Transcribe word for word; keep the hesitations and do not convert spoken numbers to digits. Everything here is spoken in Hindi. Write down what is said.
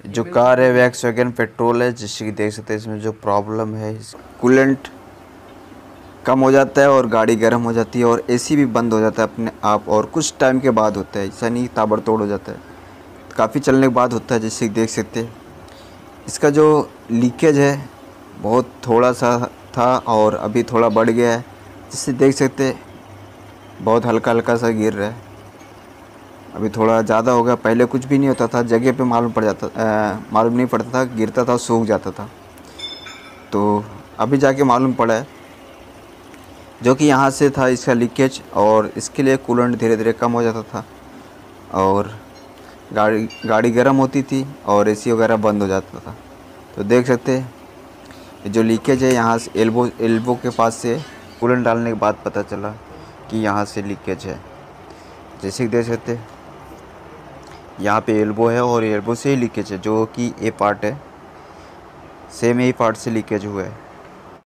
जो कार है वैक्सवैगन पेट्रोल है, जिससे कि देख सकते हैं इसमें जो प्रॉब्लम है, कूलेंट कम हो जाता है और गाड़ी गर्म हो जाती है और एसी भी बंद हो जाता है अपने आप, और कुछ टाइम के बाद होता है, ऐसा नहीं ताबड़तोड़ हो जाता है, काफ़ी चलने के बाद होता है। जिससे देख सकते हैं इसका जो लीकेज है बहुत थोड़ा सा था और अभी थोड़ा बढ़ गया है, जिससे देख सकते हैं बहुत हल्का हल्का सा गिर रहा है, अभी थोड़ा ज़्यादा हो गया। पहले कुछ भी नहीं होता था, जगह पे मालूम पड़ जाता मालूम नहीं पड़ता था, गिरता था सूख जाता था, तो अभी जाके मालूम पड़ा है जो कि यहाँ से था इसका लीकेज, और इसके लिए कूलेंट धीरे धीरे कम हो जाता था और गाड़ी गाड़ी गर्म होती थी और एसी वगैरह बंद हो जाता था। तो देख सकते हैं जो लीकेज है यहाँ से एल्बो एल्बो के पास से कूलेंट डालने के बाद पता चला कि यहाँ से लीकेज है। जैसे कि देख सकते हैं यहाँ पे एल्बो है और एल्बो से ही लीकेज है, जो कि ए पार्ट है, सेम ए पार्ट से लीकेज हुआ है।